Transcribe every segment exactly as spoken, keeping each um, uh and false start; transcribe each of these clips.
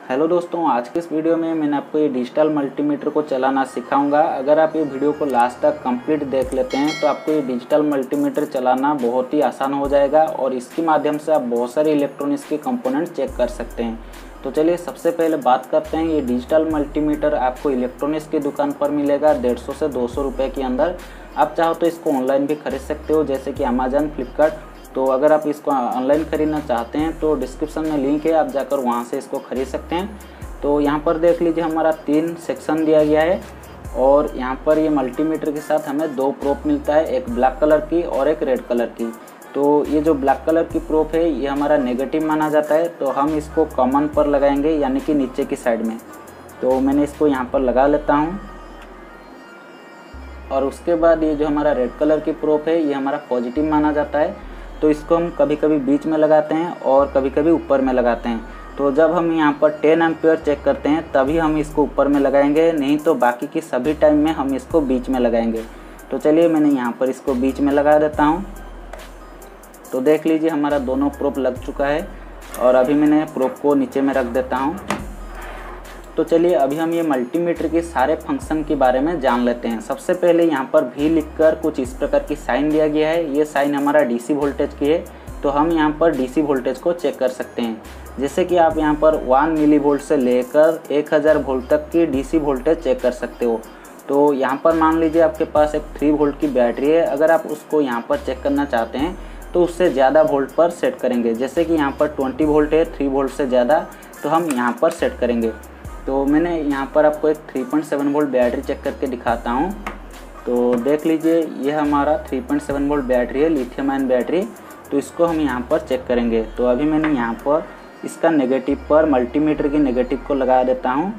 Hello दोस्तों, आज के इस वीडियो में मैंने आपको ये डिजिटल मल्टीमीटर को चलाना सिखाऊंगा। अगर आप ये वीडियो को लास्ट तक कंप्लीट देख लेते हैं तो आपको ये डिजिटल मल्टीमीटर चलाना बहुत ही आसान हो जाएगा और इसके माध्यम से आप बहुत सारे इलेक्ट्रॉनिक्स के कंपोनेंट चेक कर सकते हैं। तो चलिए सबसे पहले बात करते हैं। ये डिजिटल मल्टीमीटर आपको इलेक्ट्रॉनिक्स की दुकान पर मिलेगा डेढ़ सौ से दो सौ रुपये के अंदर। आप चाहो तो इसको ऑनलाइन भी खरीद सकते हो, जैसे कि अमेजन, फ्लिपकार्ट। तो अगर आप इसको ऑनलाइन ख़रीदना चाहते हैं तो डिस्क्रिप्शन में लिंक है, आप जाकर वहां से इसको ख़रीद सकते हैं। तो यहाँ पर देख लीजिए हमारा तीन सेक्शन दिया गया है और यहाँ पर ये मल्टीमीटर के साथ हमें दो प्रोप मिलता है, एक ब्लैक कलर की और एक रेड कलर की। तो ये जो ब्लैक कलर की प्रोप है ये हमारा नेगेटिव माना जाता है, तो हम इसको कॉमन पर लगाएंगे, यानी कि नीचे की साइड में। तो मैंने इसको यहाँ पर लगा लेता हूँ और उसके बाद ये जो हमारा रेड कलर की प्रोप है ये हमारा पॉजिटिव माना जाता है। तो इसको हम कभी कभी बीच में लगाते हैं और कभी कभी ऊपर में लगाते हैं। तो जब हम यहाँ पर टेन एम्पियर चेक करते हैं तभी हम इसको ऊपर में लगाएंगे, नहीं तो बाकी की सभी टाइम में हम इसको बीच में लगाएंगे। तो चलिए मैंने यहाँ पर इसको बीच में लगा देता हूँ। तो देख लीजिए हमारा दोनों प्रोप लग चुका है और अभी मैंने प्रोप को नीचे में रख देता हूँ। तो चलिए अभी हम ये मल्टीमीटर के सारे फंक्शन के बारे में जान लेते हैं। सबसे पहले यहाँ पर भी लिखकर कुछ इस प्रकार की साइन दिया गया है। ये साइन हमारा डीसी वोल्टेज की है, तो हम यहाँ पर डीसी वोल्टेज को चेक कर सकते हैं। जैसे कि आप यहाँ पर वन मिली वोल्ट से लेकर एक हज़ार वोल्ट तक की डीसी वोल्टेज चेक कर सकते हो। तो यहाँ पर मान लीजिए आपके पास एक थ्री वोल्ट की बैटरी है, अगर आप उसको यहाँ पर चेक करना चाहते हैं तो उससे ज़्यादा वोल्ट पर सेट करेंगे। जैसे कि यहाँ पर ट्वेंटी वोल्ट है, थ्री वोल्ट से ज़्यादा, तो हम यहाँ पर सेट करेंगे। तो मैंने यहाँ पर आपको एक three point seven volt battery check करके दिखाता हूँ। तो देख लीजिए ये हमारा three point seven volt battery है, लिथियम आयन बैटरी। तो इसको हम यहाँ पर चेक करेंगे। तो अभी मैंने यहाँ पर इसका नेगेटिव पर मल्टीमीटर की नेगेटिव को लगा देता हूँ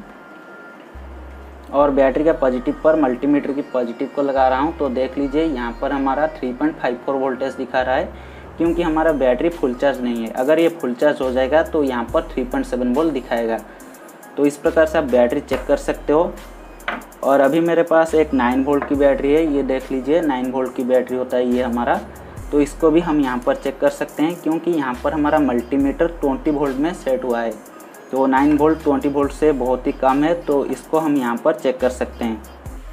और बैटरी का पॉजिटिव पर मल्टीमीटर की पॉजिटिव को लगा रहा हूँ। तो देख लीजिए यहाँ पर हमारा three point five four voltage दिखा रहा है, क्योंकि हमारा बैटरी फुल चार्ज नहीं है। अगर ये फुल चार्ज हो जाएगा तो यहाँ पर थ्री पॉइंट सेवन वोल्ट दिखाएगा। तो इस प्रकार से आप बैटरी चेक कर सकते हो। और अभी मेरे पास एक नाइन वोल्ट की बैटरी है, ये देख लीजिए नाइन वोल्ट की बैटरी होता है ये हमारा। तो इसको भी हम यहाँ पर चेक कर सकते हैं, क्योंकि यहाँ पर हमारा मल्टीमीटर ट्वेंटी वोल्ट में सेट हुआ है। तो नाइन वोल्ट ट्वेंटी वोल्ट से बहुत ही कम है, तो इसको हम यहाँ पर चेक कर सकते हैं।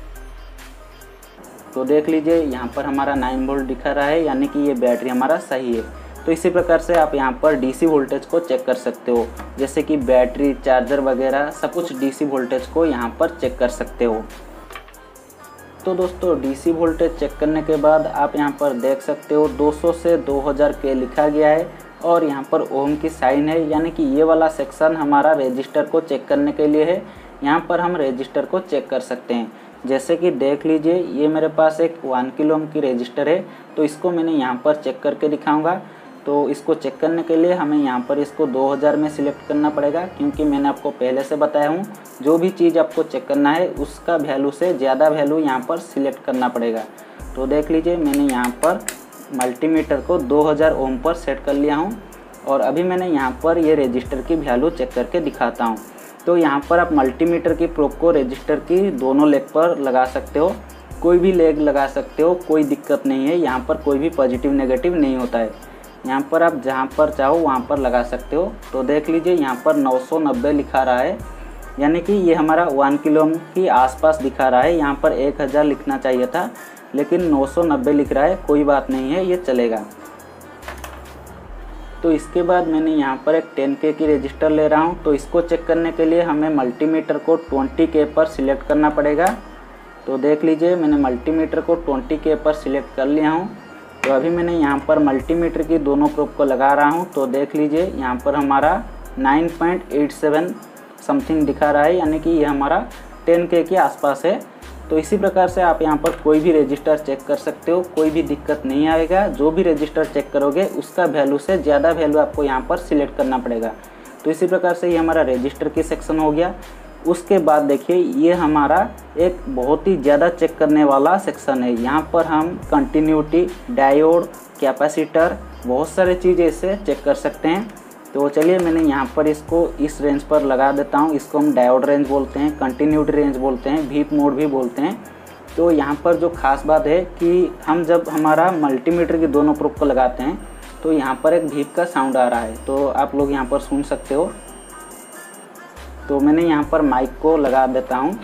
तो देख लीजिए यहाँ पर हमारा नाइन वोल्ट दिखा रहा है, यानी कि ये बैटरी हमारा सही है। तो इसी प्रकार से आप यहाँ पर डीसी वोल्टेज को चेक कर सकते हो, जैसे कि बैटरी, चार्जर वगैरह सब कुछ डीसी वोल्टेज को यहाँ पर चेक कर सकते हो। तो दोस्तों डीसी वोल्टेज चेक करने के बाद आप यहाँ पर देख सकते हो दो सौ से दो हज़ार के लिखा गया है और यहाँ पर ओम की साइन है, यानी कि ये वाला सेक्शन हमारा रजिस्टर को चेक करने के लिए है। यहाँ पर हम रजिस्टर को चेक कर सकते हैं। जैसे कि देख लीजिए ये मेरे पास एक वन किलो ओम की रजिस्टर है, तो इसको मैंने यहाँ पर चेक करके दिखाऊंगा। तो इसको चेक करने के लिए हमें यहाँ पर इसको दो हज़ार में सिलेक्ट करना पड़ेगा, क्योंकि मैंने आपको पहले से बताया हूँ जो भी चीज़ आपको चेक करना है उसका वैल्यू से ज़्यादा वैल्यू यहाँ पर सिलेक्ट करना पड़ेगा। तो देख लीजिए मैंने यहाँ पर मल्टीमीटर को दो हज़ार ओम पर सेट कर लिया हूँ और अभी मैंने यहाँ पर ये रजिस्टर की वैल्यू चेक करके दिखाता हूँ। तो यहाँ पर आप मल्टीमीटर की प्रोब को रजिस्टर की दोनों लेग पर लगा सकते हो, कोई भी लेग लगा सकते हो, कोई दिक्कत नहीं है। यहाँ पर कोई भी पॉजिटिव नेगेटिव नहीं होता है, यहाँ पर आप जहाँ पर चाहो वहाँ पर लगा सकते हो। तो देख लीजिए यहाँ पर नौ सौ नब्बे लिखा रहा है, यानी कि ये हमारा वन किलो की आसपास दिखा रहा है। यहाँ पर एक हज़ार लिखना चाहिए था, लेकिन नौ सौ नब्बे लिख रहा है, कोई बात नहीं है, ये चलेगा। तो इसके बाद मैंने यहाँ पर एक टेन के की रजिस्टर ले रहा हूँ। तो इसको चेक करने के लिए हमें मल्टीमीटर को ट्वेंटी के पर सिलेक्ट करना पड़ेगा। तो देख लीजिए मैंने मल्टीमीटर को ट्वेंटी के पर सिलेक्ट कर लिया हूँ। तो अभी मैंने यहाँ पर मल्टीमीटर की दोनों प्रोब को लगा रहा हूँ। तो देख लीजिए यहाँ पर हमारा nine point eight seven something दिखा रहा है, यानी कि ये हमारा टेन के के आसपास है। तो इसी प्रकार से आप यहाँ पर कोई भी रजिस्टर चेक कर सकते हो, कोई भी दिक्कत नहीं आएगा। जो भी रजिस्टर चेक करोगे उसका वैल्यू से ज़्यादा वैल्यू आपको यहाँ पर सिलेक्ट करना पड़ेगा। तो इसी प्रकार से ये हमारा रजिस्टर की सेक्शन हो गया। उसके बाद देखिए ये हमारा एक बहुत ही ज़्यादा चेक करने वाला सेक्शन है। यहाँ पर हम कंटिन्यूटी, डायोड, कैपेसिटर, बहुत सारे चीज़ ऐसे चेक कर सकते हैं। तो चलिए मैंने यहाँ पर इसको इस रेंज पर लगा देता हूँ। इसको हम डायोड रेंज बोलते हैं, कंटिन्यूटी रेंज बोलते हैं, वीप मोड भी बोलते हैं। तो यहाँ पर जो खास बात है कि हम जब हमारा मल्टीमीटर की दोनों प्रोब को लगाते हैं तो यहाँ पर एक वीप का साउंड आ रहा है, तो आप लोग यहाँ पर सुन सकते हो। तो मैंने यहाँ पर माइक को लगा देता हूँ।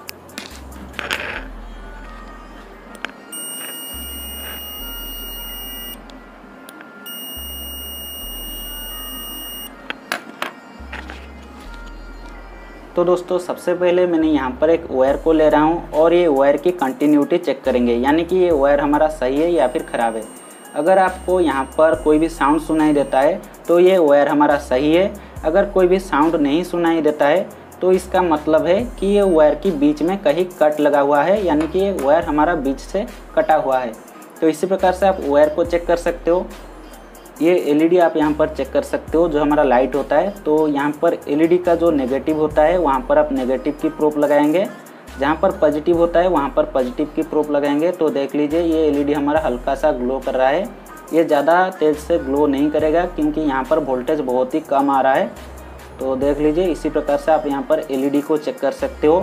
तो दोस्तों सबसे पहले मैंने यहाँ पर एक वायर को ले रहा हूँ और ये वायर की कंटिन्यूटी चेक करेंगे, यानी कि ये वायर हमारा सही है या फिर ख़राब है। अगर आपको यहाँ पर कोई भी साउंड सुनाई देता है तो ये वायर हमारा सही है। अगर कोई भी साउंड नहीं सुनाई देता है तो इसका मतलब है कि ये वायर की बीच में कहीं कट लगा हुआ है, यानी कि ये वायर हमारा बीच से कटा हुआ है। तो इसी प्रकार से आप वायर को चेक कर सकते हो। ये एलईडी आप यहाँ पर चेक कर सकते हो, जो हमारा लाइट होता है। तो यहाँ पर एलईडी का जो नेगेटिव होता है वहाँ पर आप नेगेटिव की प्रोब लगाएंगे, जहाँ पर पॉजिटिव होता है वहाँ पर पॉजिटिव की प्रोब लगाएंगे। तो देख लीजिए ये एलईडी हमारा हल्का सा ग्लो कर रहा है। ये ज़्यादा तेज़ से ग्लो नहीं करेगा क्योंकि यहाँ पर वोल्टेज बहुत ही कम आ रहा है। तो देख लीजिए इसी प्रकार से आप यहाँ पर एलईडी को चेक कर सकते हो।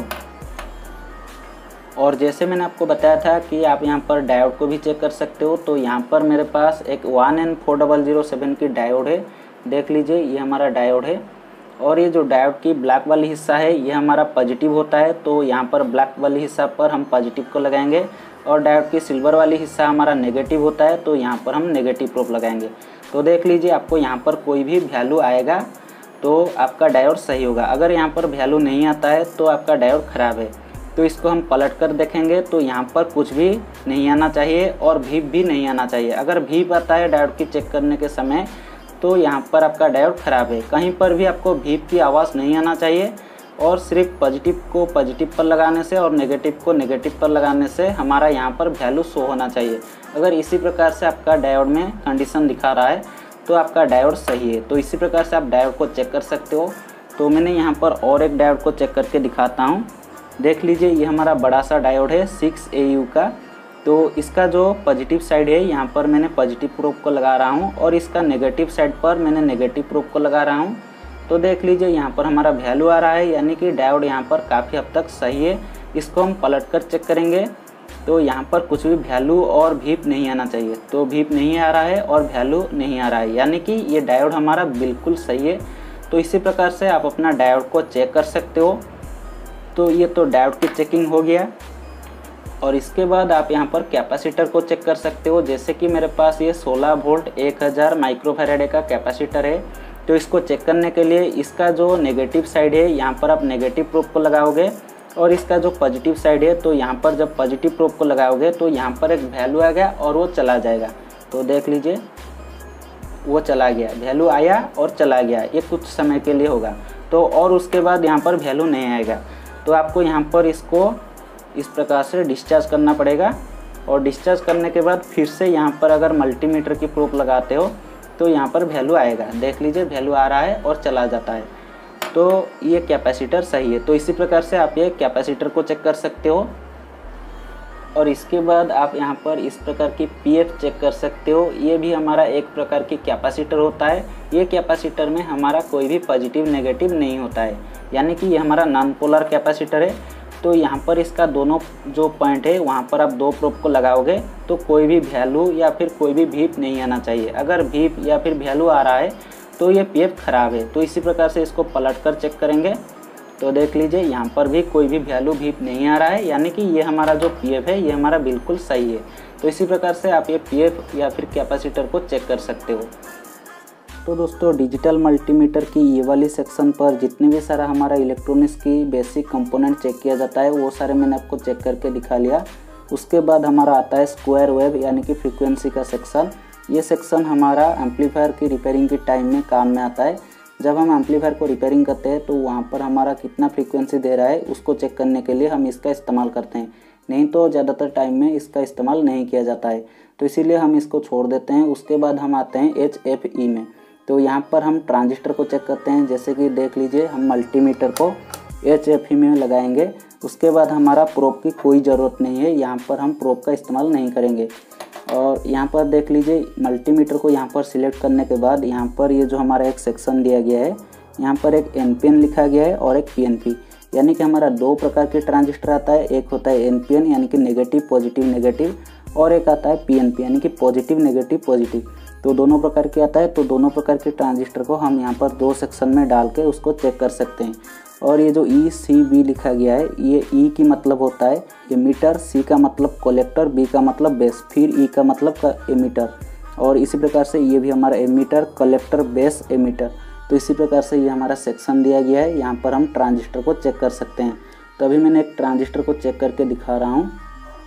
और जैसे मैंने आपको बताया था कि आप यहाँ पर डायोड को भी चेक कर सकते हो। तो यहाँ पर मेरे पास एक one N four double zero seven की डायोड है। देख लीजिए ये हमारा डायोड है और ये जो डायोड की ब्लैक वाली हिस्सा है ये हमारा पॉजिटिव होता है। तो यहाँ पर ब्लैक वाली हिस्सा पर हम पॉजिटिव को लगाएंगे और डायोड की सिल्वर वाली हिस्सा हमारा नेगेटिव होता है, तो यहाँ पर हम नेगेटिव प्रोब लगाएंगे। तो देख लीजिए आपको यहाँ पर कोई भी वैल्यू आएगा तो आपका डायोड सही होगा। अगर यहाँ पर वैल्यू नहीं आता है तो आपका डायोड ख़राब है। तो इसको हम पलट कर देखेंगे तो यहाँ पर कुछ भी नहीं आना चाहिए और भीप भी नहीं आना चाहिए। अगर भीप आता है डायोड की चेक करने के समय तो यहाँ पर आपका डायोड ख़राब है। कहीं पर भी आपको भीप की आवाज़ नहीं आना चाहिए और सिर्फ पॉजिटिव को पॉजिटिव पर लगाने से और नेगेटिव को नेगेटिव पर लगाने से हमारा यहाँ पर वैल्यू शो होना चाहिए। अगर इसी प्रकार से आपका डायोड में कंडीशन दिखा रहा है तो आपका डायोड सही है। तो इसी प्रकार से आप डायोड को चेक कर सकते हो। तो मैंने यहाँ पर और एक डायोड को चेक करके दिखाता हूँ। देख लीजिए ये हमारा बड़ा सा डायोड है सिक्स ए यू का। तो इसका जो पॉजिटिव साइड है यहाँ पर मैंने पॉजिटिव प्रोब को लगा रहा हूँ और इसका नेगेटिव साइड पर मैंने नेगेटिव प्रोब को लगा रहा हूँ। तो देख लीजिए यहाँ पर हमारा वैल्यू आ रहा है, यानी कि डायोड यहाँ पर काफ़ी हद तक सही है। इसको हम पलट कर चेक करेंगे तो यहाँ पर कुछ भी वैल्यू और भीप नहीं आना चाहिए। तो भीप नहीं आ रहा है और वैल्यू नहीं आ रहा है, यानी कि ये डायोड हमारा बिल्कुल सही है। तो इसी प्रकार से आप अपना डायोड को चेक कर सकते हो। तो ये तो डायोड की चेकिंग हो गया और इसके बाद आप यहाँ पर कैपेसिटर को चेक कर सकते हो। जैसे कि मेरे पास ये सोलह वोल्ट एक हज़ार माइक्रोफैराडे का कैपेसिटर है। तो इसको चेक करने के लिए इसका जो नेगेटिव साइड है यहाँ पर आप नेगेटिव प्रोब को लगाओगे और इसका जो पॉजिटिव साइड है तो यहाँ पर जब पॉजिटिव प्रोब को लगाओगे तो यहाँ पर एक वैल्यू आ गया और वो चला जाएगा। तो देख लीजिए वो चला गया, वैल्यू आया और चला गया। ये कुछ समय के लिए होगा तो और उसके बाद यहाँ पर वैल्यू नहीं आएगा। तो आपको यहाँ पर इसको इस प्रकार से डिस्चार्ज करना पड़ेगा और डिस्चार्ज करने के बाद फिर से यहाँ पर अगर मल्टीमीटर की प्रोब लगाते हो तो यहाँ पर वैल्यू आएगा। देख लीजिए वैल्यू आ रहा है और चला जाता है। तो ये कैपेसिटर सही है। तो इसी प्रकार से आप ये कैपेसिटर को चेक कर सकते हो। और इसके बाद आप यहाँ पर इस प्रकार की पीएफ चेक कर सकते हो। ये भी हमारा एक प्रकार की कैपेसिटर होता है। ये कैपेसिटर में हमारा कोई भी पॉजिटिव नेगेटिव नहीं होता है, यानी कि ये हमारा नॉन पोलर कैपेसिटर है। तो यहाँ पर इसका दोनों जो पॉइंट है वहाँ पर आप दो प्रोब को लगाओगे तो कोई भी वैल्यू या फिर कोई भी भीप नहीं आना चाहिए। अगर भीप या फिर वैल्यू आ रहा है तो ये पीएफ ख़राब है। तो इसी प्रकार से इसको पलट कर चेक करेंगे तो देख लीजिए यहाँ पर भी कोई भी वैल्यू भीप नहीं आ रहा है, यानी कि ये हमारा जो पीएफ है ये हमारा बिल्कुल सही है। तो इसी प्रकार से आप ये पीएफ या फिर कैपेसिटर को चेक कर सकते हो। तो दोस्तों डिजिटल मल्टीमीटर की ये वाली सेक्शन पर जितने भी सारा हमारा इलेक्ट्रॉनिक्स की बेसिक कंपोनेंट चेक किया जाता है वो सारे मैंने आपको चेक करके दिखा लिया। उसके बाद हमारा आता है स्क्वायर वेव यानी कि फ्रीक्वेंसी का सेक्शन। ये सेक्शन हमारा एम्पलीफायर की रिपेयरिंग के टाइम में काम में आता है। जब हम एम्पलीफायर को रिपेयरिंग करते हैं तो वहाँ पर हमारा कितना फ्रीक्वेंसी दे रहा है उसको चेक करने के लिए हम इसका इस्तेमाल करते हैं, नहीं तो ज़्यादातर टाइम में इसका इस्तेमाल नहीं किया जाता है। तो इसीलिए हम इसको छोड़ देते हैं। उसके बाद हम आते हैं एच एफ ई में। तो यहाँ पर हम ट्रांजिस्टर को चेक करते हैं। जैसे कि देख लीजिए हम मल्टीमीटर को एच एफ ई में लगाएंगे। उसके बाद हमारा प्रोब की कोई ज़रूरत नहीं है, यहाँ पर हम प्रोब का इस्तेमाल नहीं करेंगे। और यहाँ पर देख लीजिए मल्टीमीटर को यहाँ पर सिलेक्ट करने के बाद यहाँ पर ये जो हमारा एक सेक्शन दिया गया है, यहाँ पर एक एन पी एन लिखा गया है और एक पी एन पी, यानी कि हमारा दो प्रकार के ट्रांजिस्टर आता है। एक होता है एन पी एन यानी कि नेगेटिव पॉजिटिव नेगेटिव, और एक आता है पी एन पी यानी कि पॉजिटिव नेगेटिव पॉजिटिव। तो दोनों प्रकार के आता है। तो दोनों प्रकार के ट्रांजिस्टर को हम यहाँ पर दो सेक्शन में डाल के उसको चेक कर सकते हैं। और ये जो ई सी बी लिखा गया है, ये ई की मतलब होता है एमीटर, सी का मतलब कलेक्टर, बी का मतलब बेस, फिर ई का मतलब एमीटर। और इसी प्रकार से ये भी हमारा एमीटर, कलेक्टर, बेस, एमीटर। तो इसी प्रकार से ये हमारा सेक्शन दिया गया है, यहाँ पर हम ट्रांजिस्टर को चेक कर सकते हैं। तो अभी मैंने एक ट्रांजिस्टर को चेक करके दिखा रहा हूँ।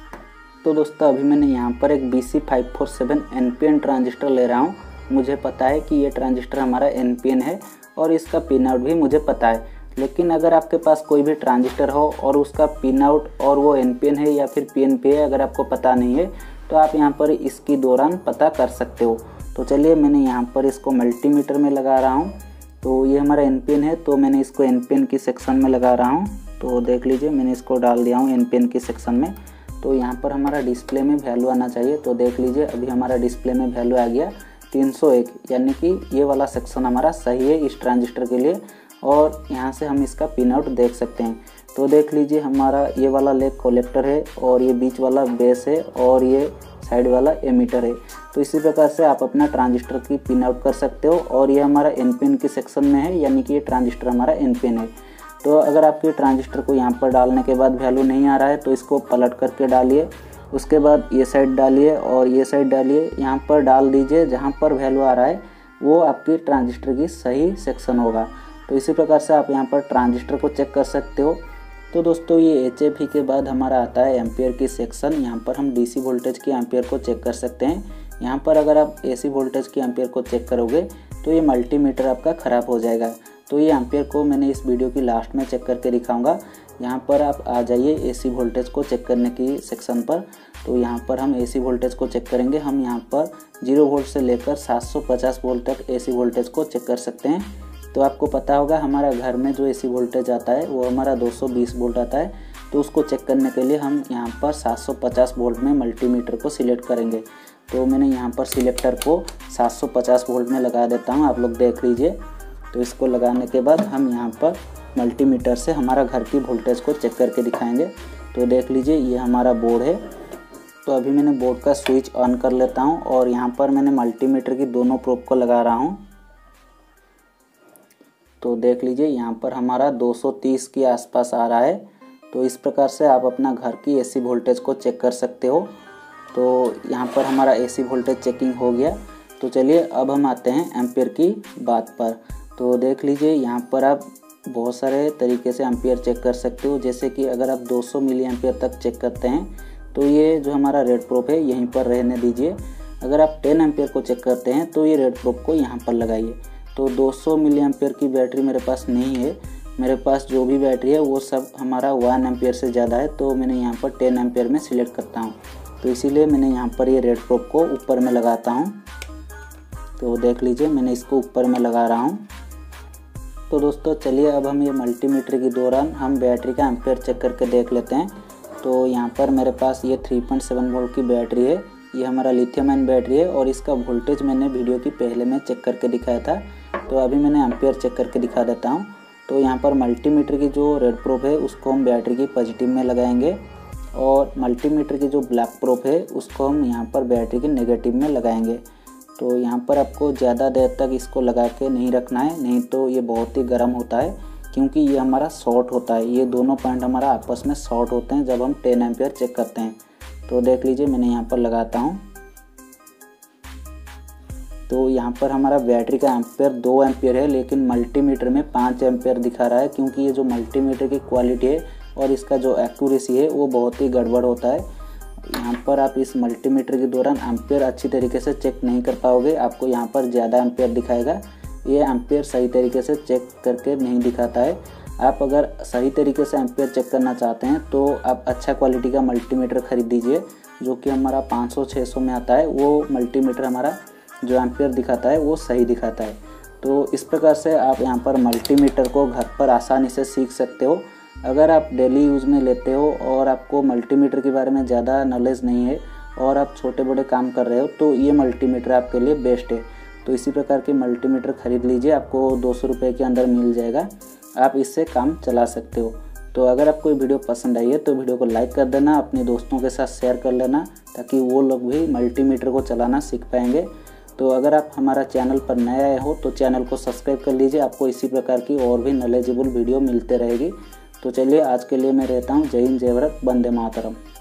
तो दोस्तों अभी मैंने यहाँ पर एक B C five four seven N P N transistor ले रहा हूँ। मुझे पता है कि ये ट्रांजिस्टर हमारा एन पी एन है और इसका पिन आउट भी मुझे पता है। लेकिन अगर आपके पास कोई भी ट्रांजिस्टर हो और उसका पिन आउट और वो एन पी एन है या फिर पी एन पी है, अगर आपको पता नहीं है तो आप यहाँ पर इसकी दौरान पता कर सकते हो। तो चलिए मैंने यहाँ पर इसको मल्टीमीटर में लगा रहा हूँ। तो ये हमारा एन पी एन है, तो मैंने इसको एन पी एन की सेक्शन में लगा रहा हूँ। तो देख लीजिए मैंने इसको डाल दिया हूँ एन पी एन की सेक्शन में। तो यहाँ पर हमारा डिस्प्ले में वैल्यू आना चाहिए। तो देख लीजिए अभी हमारा डिस्प्ले में वैल्यू आ गया तीन सौ एक, यानी कि ये वाला सेक्शन हमारा सही है इस ट्रांजिस्टर के लिए। और यहाँ से हम इसका पिन आउट देख सकते हैं। तो देख लीजिए हमारा ये वाला लेग कलेक्टर है और ये बीच वाला बेस है और ये साइड वाला एमीटर है। तो इसी प्रकार से आप अपना ट्रांजिस्टर की पिन आउट कर सकते हो। और ये हमारा एन पी एन की सेक्शन में है, यानी कि ये ट्रांजिस्टर हमारा एन पी एन है। तो अगर आपके ट्रांजिस्टर को यहाँ पर डालने के बाद वैल्यू नहीं आ रहा है तो इसको पलट करके डालिए। उसके बाद ये साइड डालिए और ये साइड डालिए, यहाँ पर डाल दीजिए। जहाँ पर वैल्यू आ रहा है वो आपकी ट्रांजिस्टर की सही सेक्शन होगा। तो इसी प्रकार से आप यहाँ पर ट्रांजिस्टर को चेक कर सकते हो। तो दोस्तों ये एच एफ ई के बाद हमारा आता है एम्पियर की सेक्शन। यहाँ पर हम डी सी वोल्टेज की एम्पियर को चेक कर सकते हैं। यहाँ पर अगर आप ए सी वोल्टेज की एम्पियर को चेक करोगे तो ये मल्टीमीटर आपका ख़राब हो जाएगा। तो ये एम्पियर को मैंने इस वीडियो की लास्ट में चेक करके दिखाऊंगा। यहाँ पर आप आ जाइए ए सी वोल्टेज को चेक करने की सेक्शन पर। तो यहाँ पर हम ए सी वोल्टेज को चेक करेंगे। हम यहाँ पर जीरो वोल्ट से लेकर सात सौ पचास वोल्ट तक ए सी वोल्टेज को चेक कर सकते हैं। तो आपको पता होगा हमारा घर में जो ए सी वोल्टेज आता है वो हमारा दो सौ बीस वोल्ट आता है। तो उसको चेक करने के लिए हम यहाँ पर सात सौ पचास वोल्ट में मल्टीमीटर को सिलेक्ट करेंगे। तो मैंने यहाँ पर सिलेक्टर को सात सौ पचास वोल्ट में लगा देता हूँ, आप लोग देख लीजिए। तो इसको लगाने के बाद हम यहाँ पर मल्टीमीटर से हमारा घर की वोल्टेज को चेक करके दिखाएंगे। तो देख लीजिए ये हमारा बोर्ड है। तो अभी मैंने बोर्ड का स्विच ऑन कर लेता हूँ और यहाँ पर मैंने मल्टीमीटर की दोनों प्रोब को लगा रहा हूँ। तो देख लीजिए यहाँ पर हमारा दो सौ तीस के आसपास आ रहा है। तो इस प्रकार से आप अपना घर की एसी वोल्टेज को चेक कर सकते हो। तो यहाँ पर हमारा एसी वोल्टेज चेकिंग हो गया। तो चलिए अब हम आते हैं एम्पियर की बात पर। तो देख लीजिए यहाँ पर आप बहुत सारे तरीके से एम्पियर चेक कर सकते हो। जैसे कि अगर आप दो सौ मिली एम्पियर तक चेक करते हैं तो ये जो हमारा रेड प्रोब है यहीं पर रहने दीजिए। अगर आप दस एम्पियर को चेक करते हैं तो ये रेड प्रोब को यहाँ पर लगाइए। तो दो सौ मिली एम्पियर की बैटरी मेरे पास नहीं है। मेरे पास जो भी बैटरी है वो सब हमारा वन एम्पियर से ज़्यादा है। तो मैंने यहाँ पर दस एम्पियर में सिलेक्ट करता हूँ। तो इसीलिए मैंने यहाँ पर ये रेड प्रोब को ऊपर में लगाता हूँ। तो देख लीजिए मैंने इसको ऊपर में लगा रहा हूँ। तो दोस्तों चलिए अब हम ये मल्टीमीटर के दौरान हम बैटरी का एम्पियर चेक करके देख लेते हैं। तो यहाँ पर मेरे पास ये थ्री पॉइंट सेवन वोल्ट की बैटरी है। ये हमारा लिथियम आयन बैटरी है और इसका वोल्टेज मैंने वीडियो की पहले में चेक करके दिखाया था। तो अभी मैंने एम्पियर चेक करके दिखा देता हूँ। तो यहाँ पर मल्टीमीटर की जो रेड प्रोब है उसको हम बैटरी की पॉजिटिव में लगाएंगे और मल्टीमीटर की जो ब्लैक प्रोब है उसको हम यहाँ पर बैटरी की नेगेटिव में लगाएंगे। तो यहाँ पर आपको ज़्यादा देर तक इसको लगा के नहीं रखना है, नहीं तो ये बहुत ही गर्म होता है, क्योंकि ये हमारा शॉर्ट होता है। ये दोनों पॉइंट हमारा आपस में शॉर्ट होते हैं जब हम टेन एम्पियर चेक करते हैं। तो देख लीजिए मैंने यहाँ पर लगाता हूँ। तो यहाँ पर हमारा बैटरी का एम्पियर दो एम्पियर है, लेकिन मल्टीमीटर में पाँच एम्पियर दिखा रहा है, क्योंकि ये जो मल्टीमीटर की क्वालिटी है और इसका जो एक्यूरेसी है वो बहुत ही गड़बड़ होता है। यहाँ पर आप इस मल्टीमीटर के दौरान एम्पियर अच्छी तरीके से चेक नहीं कर पाओगे। आपको यहाँ पर ज़्यादा एम्पियर दिखाएगा। ये एम्पियर सही तरीके से चेक करके नहीं दिखाता है। आप अगर सही तरीके से एम्पियर चेक करना चाहते हैं तो आप अच्छा क्वालिटी का मल्टीमीटर खरीद लीजिए, जो कि हमारा पाँच सौ छह सौ में आता है। वो मल्टीमीटर हमारा जो एम्पियर दिखाता है वो सही दिखाता है। तो इस प्रकार से आप यहाँ पर मल्टीमीटर को घर पर आसानी से सीख सकते हो। अगर आप डेली यूज़ में लेते हो और आपको मल्टीमीटर के बारे में ज़्यादा नॉलेज नहीं है और आप छोटे बड़े काम कर रहे हो तो ये मल्टीमीटर आपके लिए बेस्ट है। तो इसी प्रकार के मल्टीमीटर ख़रीद लीजिए, आपको दो सौ रुपये के अंदर मिल जाएगा। आप इससे काम चला सकते हो। तो अगर आपको ये वीडियो पसंद आई है तो वीडियो को लाइक कर देना, अपने दोस्तों के साथ शेयर कर लेना, ताकि वो लोग भी मल्टीमीटर को चलाना सीख पाएंगे। तो अगर आप हमारा चैनल पर नए आए हो तो चैनल को सब्सक्राइब कर लीजिए, आपको इसी प्रकार की और भी नॉलेजेबल वीडियो मिलते रहेगी। तो चलिए आज के लिए मैं रहता हूँ। जय हिंद, जय भारत, वंदे मातरम।